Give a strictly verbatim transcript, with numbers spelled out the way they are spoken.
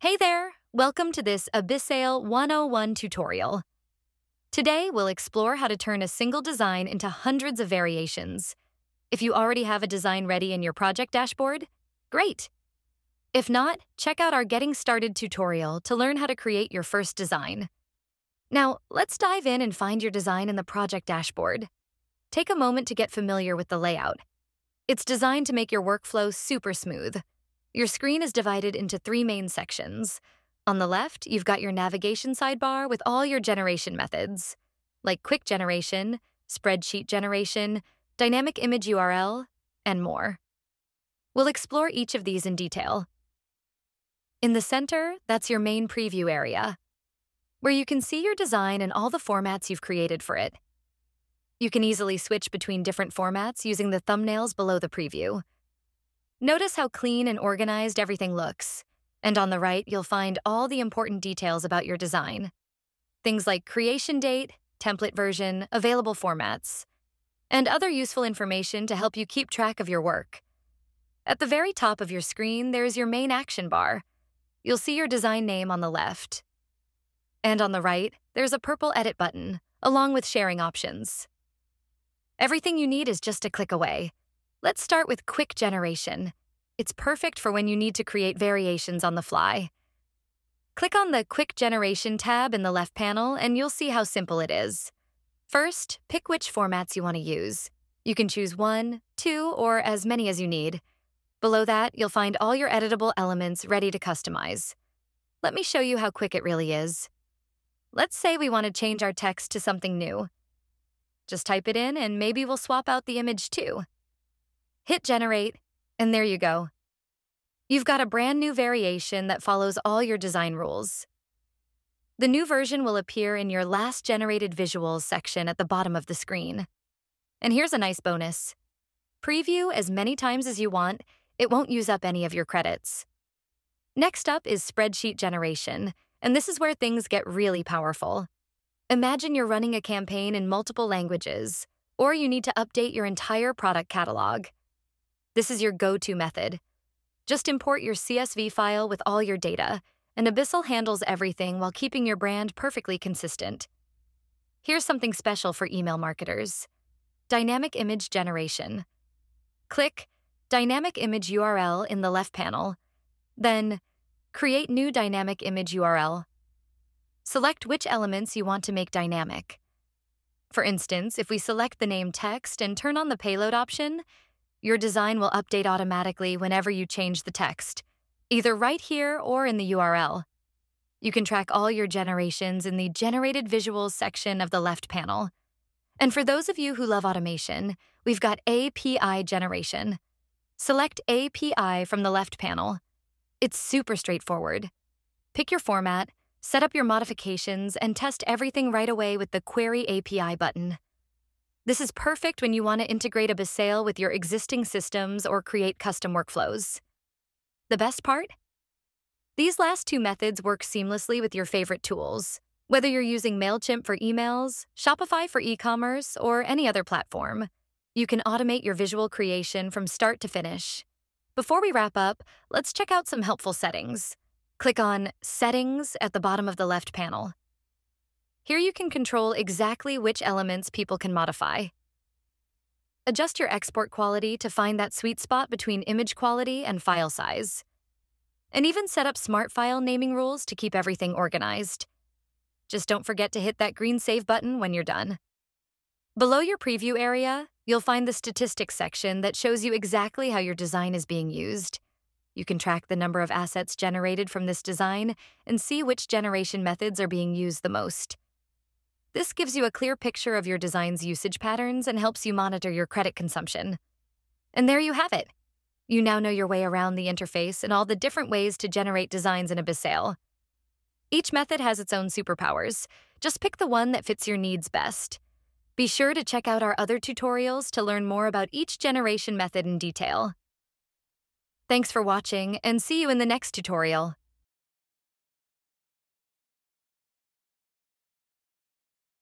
Hey there! Welcome to this Abyssale one oh one tutorial. Today, we'll explore how to turn a single design into hundreds of variations. If you already have a design ready in your project dashboard, great! If not, check out our Getting Started tutorial to learn how to create your first design. Now, let's dive in and find your design in the project dashboard. Take a moment to get familiar with the layout. It's designed to make your workflow super smooth. Your screen is divided into three main sections. On the left, you've got your navigation sidebar with all your generation methods, like Quick Generation, Spreadsheet Generation, Dynamic Image U R L, and more. We'll explore each of these in detail. In the center, that's your main preview area, where you can see your design and all the formats you've created for it. You can easily switch between different formats using the thumbnails below the preview. Notice how clean and organized everything looks, and on the right, you'll find all the important details about your design. Things like creation date, template version, available formats, and other useful information to help you keep track of your work. At the very top of your screen, there's your main action bar. You'll see your design name on the left. And on the right, there's a purple edit button, along with sharing options. Everything you need is just a click away. Let's start with Quick Generation. It's perfect for when you need to create variations on the fly. Click on the Quick Generation tab in the left panel and you'll see how simple it is. First, pick which formats you want to use. You can choose one, two, or as many as you need. Below that, you'll find all your editable elements ready to customize. Let me show you how quick it really is. Let's say we want to change our text to something new. Just type it in and maybe we'll swap out the image too. Hit Generate, and there you go. You've got a brand new variation that follows all your design rules. The new version will appear in your last generated visuals section at the bottom of the screen. And here's a nice bonus. Preview as many times as you want, it won't use up any of your credits. Next up is Spreadsheet Generation, and this is where things get really powerful. Imagine you're running a campaign in multiple languages, or you need to update your entire product catalog. This is your go-to method. Just import your C S V file with all your data, and Abyssale handles everything while keeping your brand perfectly consistent. Here's something special for email marketers. Dynamic Image Generation. Click Dynamic Image U R L in the left panel, then Create New Dynamic Image U R L. Select which elements you want to make dynamic. For instance, if we select the name text and turn on the payload option, your design will update automatically whenever you change the text, either right here or in the U R L. You can track all your generations in the Generated Visuals section of the left panel. And for those of you who love automation, we've got A P I Generation. Select A P I from the left panel. It's super straightforward. Pick your format, set up your modifications, and test everything right away with the Query A P I button. This is perfect when you want to integrate Abyssale with your existing systems or create custom workflows. The best part? These last two methods work seamlessly with your favorite tools. Whether you're using MailChimp for emails, Shopify for e-commerce, or any other platform, you can automate your visual creation from start to finish. Before we wrap up, let's check out some helpful settings. Click on Settings at the bottom of the left panel. Here you can control exactly which elements people can modify. Adjust your export quality to find that sweet spot between image quality and file size. And even set up smart file naming rules to keep everything organized. Just don't forget to hit that green Save button when you're done. Below your preview area, you'll find the statistics section that shows you exactly how your design is being used. You can track the number of assets generated from this design and see which generation methods are being used the most. This gives you a clear picture of your design's usage patterns and helps you monitor your credit consumption. And there you have it. You now know your way around the interface and all the different ways to generate designs in Abyssale. Each method has its own superpowers. Just pick the one that fits your needs best. Be sure to check out our other tutorials to learn more about each generation method in detail. Thanks for watching, and see you in the next tutorial.